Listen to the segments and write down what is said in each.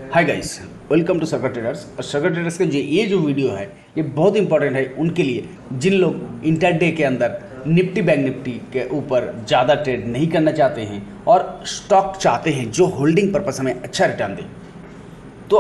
Hi guys, welcome to circuit traders. और circuit traders का जो वीडियो है ये बहुत इंपॉर्टेंट है उनके लिए जिन लोग इंटरडे के अंदर निफ्टी बैंक निफ्टी के ऊपर ज़्यादा ट्रेड नहीं करना चाहते हैं और स्टॉक चाहते हैं जो होल्डिंग पर्पस हमें अच्छा रिटर्न दे। तो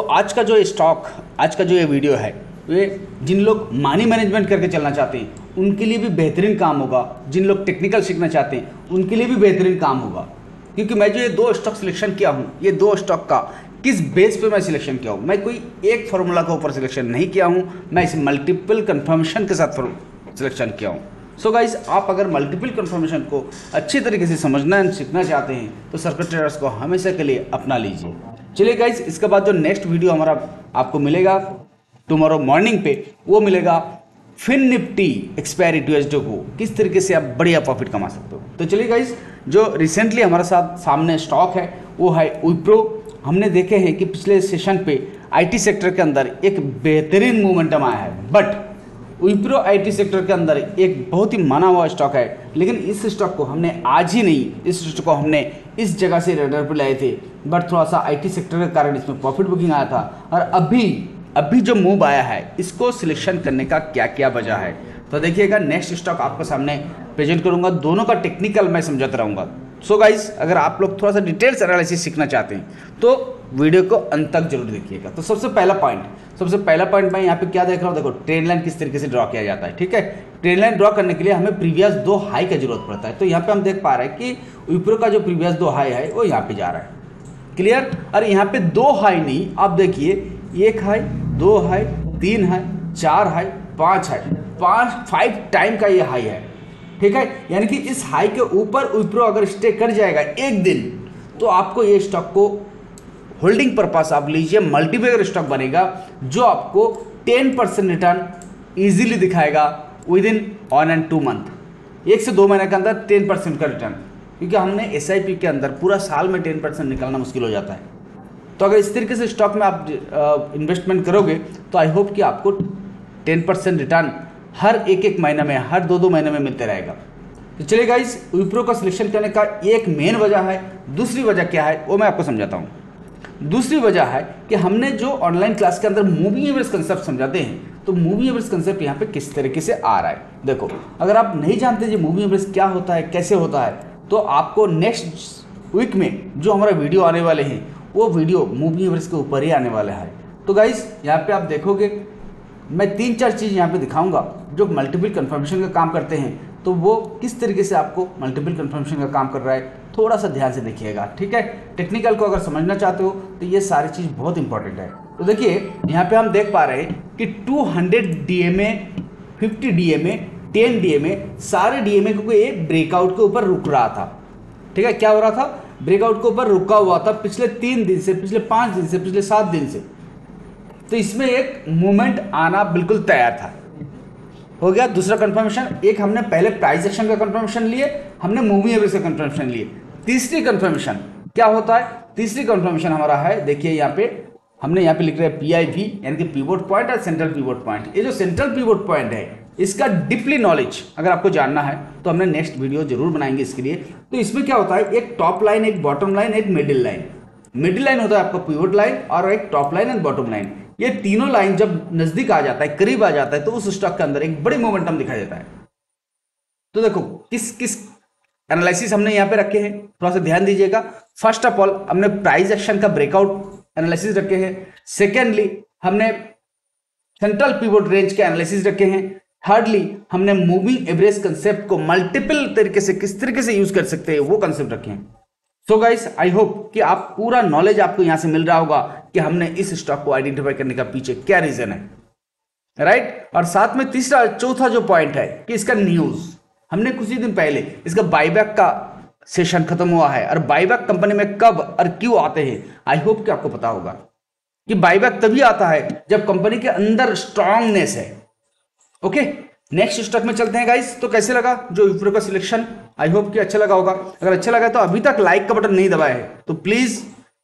आज का जो ये वीडियो है ये जिन लोग मनी मैनेजमेंट करके चलना चाहते हैं उनके लिए भी बेहतरीन काम होगा। जिन लोग टेक्निकल सीखना चाहते हैं उनके लिए भी बेहतरीन काम होगा, क्योंकि मैं जो ये दो स्टॉक सिलेक्शन किया हूँ ये दो स्टॉक का किस बेस पे मैं सिलेक्शन किया हूँ। मैं कोई एक फार्मूला के ऊपर सिलेक्शन नहीं किया हूँ, मैं इसे मल्टीपल कंफर्मेशन के साथ सिलेक्शन किया हूँ। सो गाइस, आप अगर मल्टीपल कंफर्मेशन को अच्छी तरीके से समझना एंड सीखना चाहते हैं तो सर्कट ट्रेडर्स को हमेशा के लिए अपना लीजिए। चलिए गाइस, इसके बाद जो नेक्स्ट वीडियो हमारा आपको मिलेगा टुमारो मॉर्निंग पे, वो मिलेगा फिन निफ्टी एक्सपायरी ट्यूसडे को किस तरीके से आप बढ़िया प्रॉफिट कमा सकते हो। तो चलिए गाइस, जो रिसेंटली हमारे साथ सामने स्टॉक है वो है विप्रो। हमने देखे हैं कि पिछले सेशन पे आईटी सेक्टर के अंदर एक बेहतरीन मोमेंटम आया है, बट विप्रो आईटी सेक्टर के अंदर एक बहुत ही माना हुआ स्टॉक है, लेकिन इस स्टॉक को हमने आज ही नहीं, इस स्टॉक को हमने इस जगह से रेडर पर लाए थे, बट थोड़ा सा आईटी सेक्टर के कारण इसमें प्रॉफिट बुकिंग आया था। और अभी जो मूव आया है इसको सिलेक्शन करने का क्या क्या वजह है तो देखिएगा। नेक्स्ट स्टॉक आपको सामने प्रेजेंट करूंगा, दोनों का टेक्निकल मैं समझाता रहूंगा। सो गाइस, अगर आप लोग थोड़ा सा डिटेल्स एनालिसिस सीखना चाहते हैं तो वीडियो को अंत तक जरूर देखिएगा। तो सबसे पहला पॉइंट मैं यहाँ पे क्या देख रहा हूँ, देखो ट्रेंड लाइन किस तरीके से ड्रॉ किया जाता है। ठीक है, ट्रेंड लाइन ड्रॉ करने के लिए हमें प्रीवियस दो हाई का जरूरत पड़ता है। तो यहाँ पे हम देख पा रहे हैं कि विप्रो का जो प्रीवियस दो हाई है वो यहाँ पे जा रहा है, क्लियर। और यहाँ पे दो हाई नहीं, आप देखिए एक हाई, दो हाई, तीन हाई, चार हाई, पांच हाई, 5 टाइम का ये हाई है। ठीक है, यानी कि इस हाई के ऊपर विप्रो अगर स्टे कर जाएगा एक दिन तो आपको ये स्टॉक को होल्डिंग पर्पस आप लीजिए, मल्टीबैगर स्टॉक बनेगा जो आपको 10% रिटर्न इजीली दिखाएगा विद इन 1 and 2 मंथ, 1 से 2 महीने के अंदर 10% का रिटर्न। क्योंकि हमने एसआईपी के अंदर पूरा साल में 10% निकालना मुश्किल हो जाता है। तो अगर इस तरीके से स्टॉक में आप इन्वेस्टमेंट करोगे तो आई होप कि आपको 10% रिटर्न हर एक महीने में, हर 2 महीने में मिलते रहेगा। तो चलिए गाइस, विप्रो का सिलेक्शन करने का एक मेन वजह है। दूसरी वजह क्या है वो मैं आपको समझाता हूँ। दूसरी वजह है कि हमने जो ऑनलाइन क्लास के अंदर मूविंग एवरेज कंसेप्ट समझाते हैं, तो मूविंग एवरेज कंसेप्ट यहाँ पे किस तरीके से आ रहा है। देखो, अगर आप नहीं जानते जी मूविंग एवरेज क्या होता है, कैसे होता है, तो आपको नेक्स्ट वीक में जो हमारा वीडियो आने वाले हैं वो वीडियो मूविंग एवरेज के ऊपर ही आने वाला है। तो गाइस, यहाँ पे आप देखोगे मैं 3-4 चीज़ यहाँ पे दिखाऊंगा जो मल्टीपल कंफर्मेशन का काम करते हैं, तो वो किस तरीके से आपको मल्टीपल कंफर्मेशन का काम कर रहा है थोड़ा सा ध्यान से देखिएगा। ठीक है, टेक्निकल को अगर समझना चाहते हो तो ये सारी चीज़ बहुत इंपॉर्टेंट है। तो देखिए यहाँ पे हम देख पा रहे हैं कि 200 DMA, 50 DMA, 10 DMA, सारे DMA को एक ब्रेकआउट के ऊपर रुक रहा था। ठीक है, क्या हो रहा था, ब्रेकआउट के ऊपर रुका हुआ था पिछले 3 दिन से, पिछले 5 दिन से, पिछले 7 दिन से। तो इसमें एक मूवमेंट आना बिल्कुल तैयार था। हो गया दूसरा कंफर्मेशन। एक हमने पहले प्राइस एक्शन का कंफर्मेशन लिए, हमने मूविंग एवरेज का कंफर्मेशन लिए। तीसरी कंफर्मेशन क्या होता है, तीसरी कंफर्मेशन हमारा है, देखिए यहाँ पे हमने यहाँ पे लिख रहे हैं PIV यानी कि पिवोट पॉइंट और सेंट्रल पिवोट पॉइंट। ये जो सेंट्रल पिवोट पॉइंट है इसका डीपली नॉलेज अगर आपको जानना है तो हमने नेक्स्ट वीडियो जरूर बनाएंगे इसके लिए। तो इसमें क्या होता है, एक टॉप लाइन, एक बॉटम लाइन, एक मिडिल लाइन। मिडिल लाइन होता है आपका पिवोट लाइन, और एक top line and bottom line. ये तीनों लाइन जब नजदीक आ जाता है, करीब आ जाता है, तो उस स्टॉक के अंदर एक बड़ी मोमेंटम दिखाई देता है। तो देखो किस किस एनालिसिस हमने यहाँ पे रखे हैं, थोड़ा सा ध्यान दीजिएगा। फर्स्ट ऑफ ऑल हमने प्राइस एक्शन का ब्रेकआउट एनालिसिस रखे हैं। सेकेंडली हमने सेंट्रल पिवोट रेंज के एनालिसिस रखे हैं। थर्डली हमने मूविंग एवरेज कंसेप्ट को मल्टीपल तरीके से किस तरीके से यूज कर सकते हैं वो कंसेप्ट रखे हैं। सो गाइस, आई होप कि आप पूरा नॉलेज आपको यहां से मिल रहा होगा कि हमने इस स्टॉक को आइडेंटिफाई करने का पीछे क्या रीजन है, राइट। और साथ में चौथा जो पॉइंट है कि इसका न्यूज, हमने कुछ ही दिन पहले इसका बाईबैक का सेशन खत्म हुआ है, और बाईबैक कंपनी में कब और क्यों आते हैं आई होप कि आपको पता होगा कि बाईबैक तभी आता है जब कंपनी के अंदर स्ट्रांगनेस है। ओके, नेक्स्ट स्टॉक में चलते हैं गाइस। तो कैसे लगा जो विप्रो का सिलेक्शन, आई होप कि अच्छा लगा होगा। अगर अच्छा लगा तो अभी तक लाइक का बटन नहीं दबाया है तो प्लीज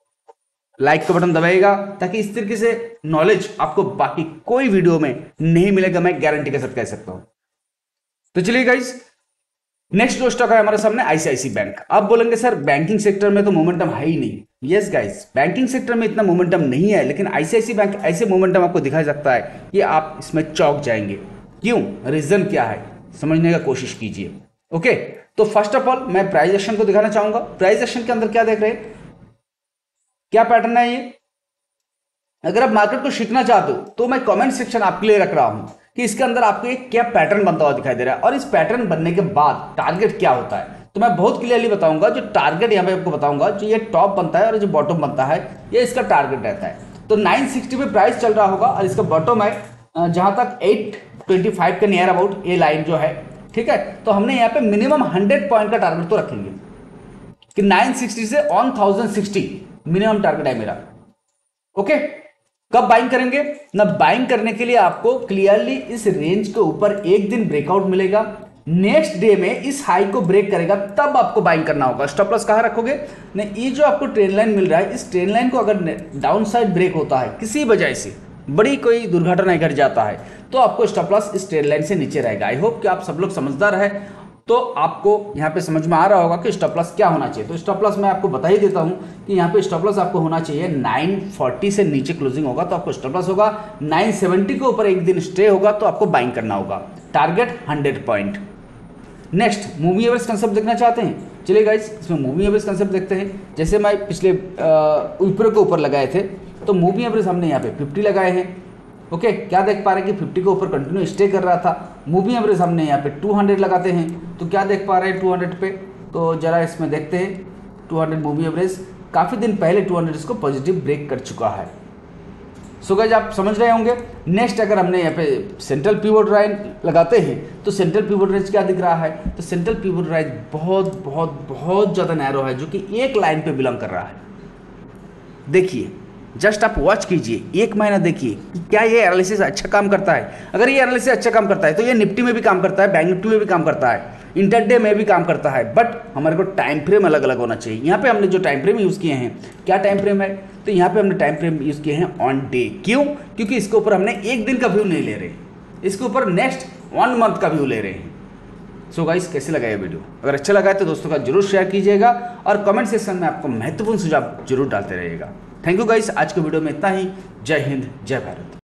लाइक का बटन दबाइएगा, ताकि इस तरीके से नॉलेज आपको बाकी कोई वीडियो में नहीं मिलेगा, मैं गारंटी के साथ कह सकता हूं। तो चलिए गाइस, नेक्स्ट जो स्टॉक है हमारे सामने आईसीआईसीआई बैंक। आप बोलेंगे सर बैंकिंग सेक्टर में तो मोमेंटम है ही नहीं। यस गाइस, बैंकिंग सेक्टर में इतना मोमेंटम नहीं है, लेकिन आईसीआईसीआई बैंक ऐसे मोमेंटम आपको दिखा सकता है कि आप इसमें चौंक जाएंगे। क्यों, रीजन क्या है, समझने का कोशिश कीजिए। ओके, तो फर्स्ट ऑफ ऑल मैं प्राइस एक्शन को दिखाना चाहूंगा। प्राइस एक्शन के अंदर क्या देख रहे हैं, क्या पैटर्न है ये। अगर आप मार्केट को सीखना चाहते हो तो मैं कमेंट सेक्शन आपके लिए रख रहा हूं कि इसके अंदर आपको एक क्या पैटर्न बनता हुआ दिखाई दे रहा है, और इस पैटर्न बनने के बाद टारगेट क्या होता है। तो मैं बहुत क्लियरली बताऊंगा, जो टारगेट यहां पे आपको बताऊंगा, जो ये टॉप बनता है और जो बॉटम बनता है, ये इसका टारगेट रहता है। तो 960 पे प्राइस चल रहा होगा और इसका बॉटम है जहां तक 825 के नियर अबाउट ये लाइन जो है, ठीक है। तो हमने यहाँ पे मिनिमम 100 पॉइंट का टारगेट तो रखेंगे कि 960 से 1060 मिनिमम टारगेट है मेरा। ओके, कब बाइंग करेंगे ना, बाइंग करने के लिए आपको क्लियरली इस रेंज के ऊपर एक दिन ब्रेकआउट मिलेगा, नेक्स्ट डे में इस हाई को ब्रेक करेगा, तब आपको बाइंग करना होगा। स्टॉप लॉस कहां रखोगे ना, ये जो आपको ट्रेंड लाइन मिल रहा है, इस ट्रेंड लाइन को अगर डाउन साइड ब्रेक होता है किसी वजह से, बड़ी कोई दुर्घटना घट जाता है, तो आपको स्टॉप लॉस इस ट्रेंड लाइन से नीचे रहेगा। आई होप कि आप सब लोग समझदार है, तो आपको यहाँ पे समझ में आ रहा होगा कि स्टॉप लॉस क्या होना चाहिए। तो स्टॉप लॉस मैं आपको बता ही देता हूँ कि यहाँ पे स्टॉप लॉस आपको होना चाहिए 940 से नीचे क्लोजिंग होगा तो आपको स्टॉप लॉस होगा, 970 के ऊपर एक दिन स्टे होगा तो आपको बाइंग करना होगा, target 100 point. Next moving average concept देखना चाहते हैं, चलिए गाइस इसमें मूविंग एवरेज कंसेप्ट देखते हैं। जैसे मैं पिछले विप्रो के ऊपर लगाए थे, तो मूविंग एवरेज हमने यहाँ पे 50 लगाए हैं। ओके, क्या देख पा रहे हैं कि 50 के ऊपर कंटिन्यू स्टे कर रहा था। मूविंग एवरेज हमने यहाँ पे 200 लगाते हैं, तो क्या देख पा रहे हैं 200 पे, तो जरा इसमें देखते हैं 200 मूविंग एवरेज काफ़ी दिन पहले 200 इसको पॉजिटिव ब्रेक कर चुका है। सो गाइस आप समझ रहे होंगे। नेक्स्ट अगर हमने यहाँ पे सेंट्रल पिवोट लाइन लगाते हैं, तो सेंट्रल पिवोट रेंज क्या दिख रहा है, तो सेंट्रल पिवोट रेंज बहुत बहुत बहुत ज़्यादा नैरो है, जो कि एक लाइन पे बिलोंग कर रहा है। देखिए, जस्ट आप वॉच कीजिए, एक महीना देखिए कि क्या ये एनालिसिस अच्छा काम करता है। अगर ये एनालिसिस अच्छा काम करता है तो ये निफ्टी में भी काम करता है, बैंक निफ्टी में भी काम करता है, इंटरडे में भी काम करता है, बट हमारे को टाइम फ्रेम अलग अलग होना चाहिए। यहाँ पे हमने जो टाइम फ्रेम यूज़ किए हैं, क्या टाइम फ्रेम है, तो यहाँ पे हमने टाइम फ्रेम यूज़ किए हैं ऑन डे। क्यों, क्योंकि इसके ऊपर हमने एक दिन का व्यू नहीं ले रहे, इसके ऊपर नेक्स्ट 1 मंथ का व्यू ले रहे हैं। सो गाइस कैसे लगा ये वीडियो, अगर अच्छा लगा है तो दोस्तों का जरूर शेयर कीजिएगा और कमेंट सेक्शन में आपको महत्वपूर्ण सुझाव जरूर डालते रहिएगा। थैंक यू गाइस, आज के वीडियो में इतना ही। जय हिंद, जय भारत।